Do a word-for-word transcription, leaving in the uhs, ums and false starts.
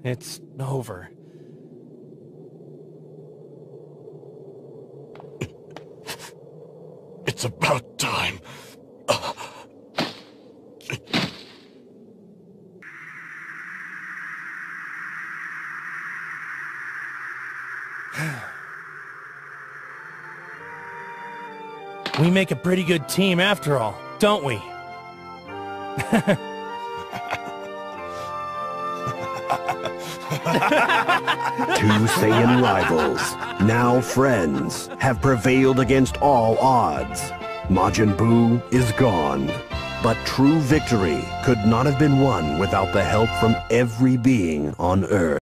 It's over. It's about time. We make a pretty good team after all, don't we? Two Saiyan rivals, now friends, have prevailed against all odds. Majin Buu is gone, but true victory could not have been won without the help from every being on Earth.